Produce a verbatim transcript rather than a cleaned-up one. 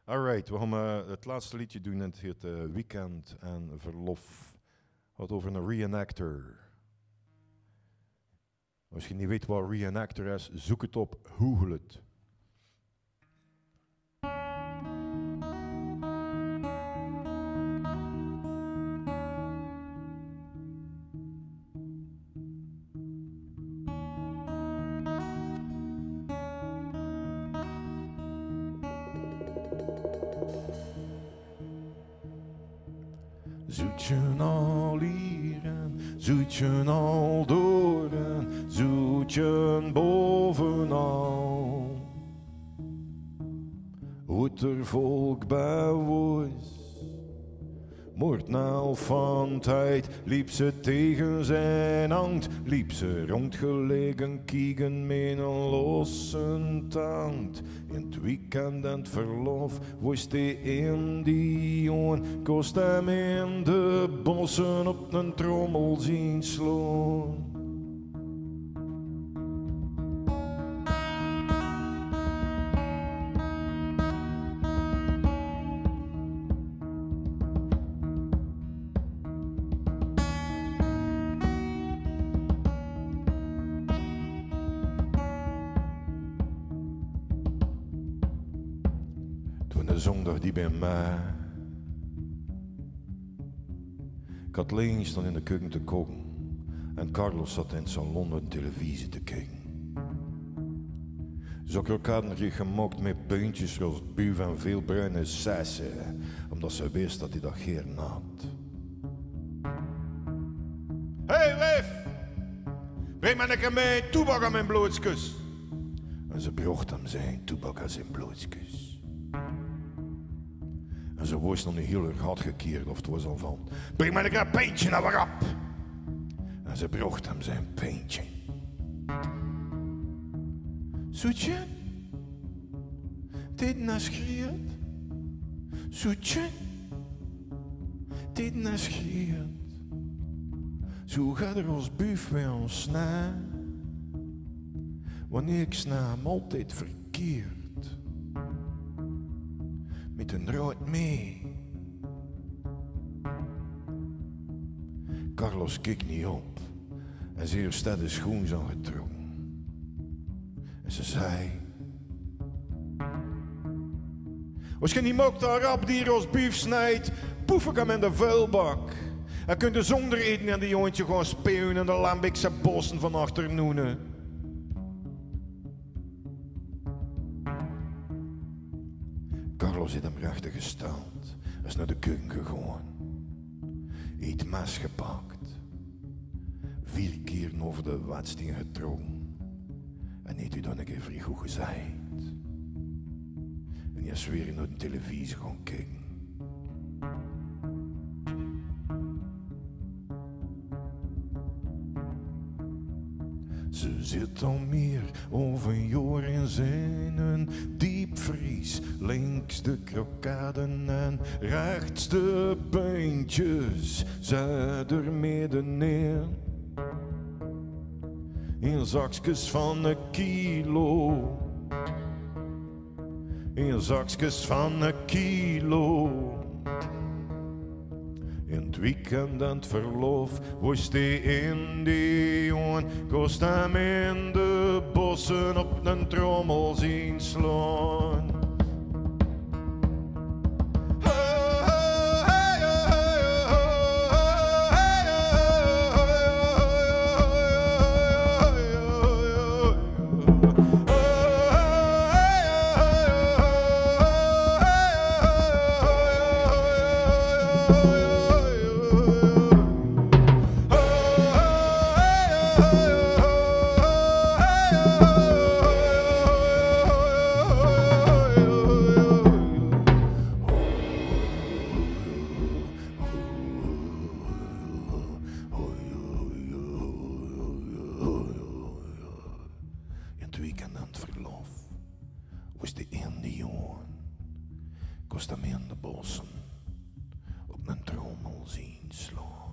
Alright, we gaan uh, het laatste liedje doen. Het heet uh, Weekend en Verlof. Wat over een reenactor. Als je niet weet wat reenactor is, zoek het op, google het. Zoetje al hier en zoetje al door en zoetje bovenal. Hoed er volk bij was, moord na van tijd, liep ze tegen zijn hand, liep ze rondgelegen kiegen met een losse tand. In het weekend en het verlof was hij in die jongen, kost hem in de bossen op een trommel zien slaan. De zondag die bij mij. Ik had Leen staan in de keuken te koken en Carlos zat in het salon naar de televisie te kijken. Zo krokaten kreeg gemaakt met puntjes zoals buif en veel bruine sassen, omdat ze wist dat hij dat geen had. Hé hey, wijf, breng maar lekker mee toebak aan mijn blootskus. En ze bracht hem zijn toebak aan zijn blootskus. En ze was nog niet heel erg hard gekeerd, of het was al van, breng maar lekker een pijntje naar waarop. En ze bracht hem zijn pijntje. Zoetje, dit na schreeuwt. Zoetje, dit na schreeuwt. Zo gaat er als buif bij ons na. Wanneer ik sna hem altijd verkeerd. Met een rood mee. Carlos keek niet op en ze heeft de schoens aangetrokken. En ze zei: als je niet mocht een rap die als bief snijdt, poef ik hem in de vuilbak. En kunt je zonder eten en die jongetje gaan spelen in de Lambikse bossen van achternoenen. Carlos heeft hem rechter gesteld, is naar de keuken gegaan, heeft het mes gepakt, vier keer over de watsteen getrokken en heeft u dan een keer vrij goed gezegd. En hij is weer naar de televisie gaan kijken. Ze zit al meer over een jaar in zijn diepvries. Links de krokaden en rechts de puntjes. Zet er midden neer. In zakjes van een kilo. In zakjes van een kilo. In het weekend en het verlof was hij in die jongen, kost hem in de bossen op een trommel zien slaan. Het weekend aan het verlof was de ene jongen, kost hem in de bossen op een trommel zien slaan.